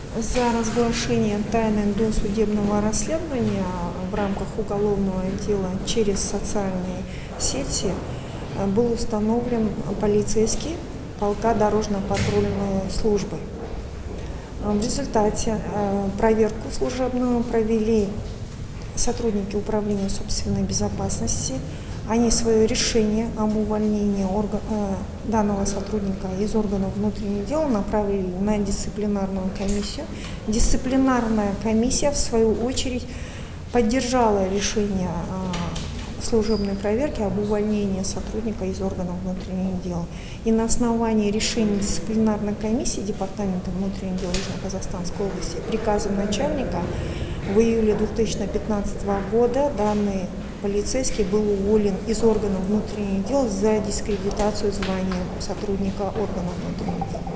За разглашение тайны досудебного расследования в рамках уголовного дела через социальные сети был установлен полицейский полка дорожно-патрульной службы. В результате проверку служебную провели сотрудники управления собственной безопасности. Они свое решение об увольнении данного сотрудника из органов внутренних дел направили на дисциплинарную комиссию. Дисциплинарная комиссия, в свою очередь, поддержала решение служебной проверки об увольнении сотрудника из органов внутренних дел. И на основании решения дисциплинарной комиссии Департамента внутренних дел Южно-Казахстанской области приказом начальника в июле 2015 года данный полицейский был уволен из органов внутренних дел за дискредитацию звания сотрудника органов внутренних дел.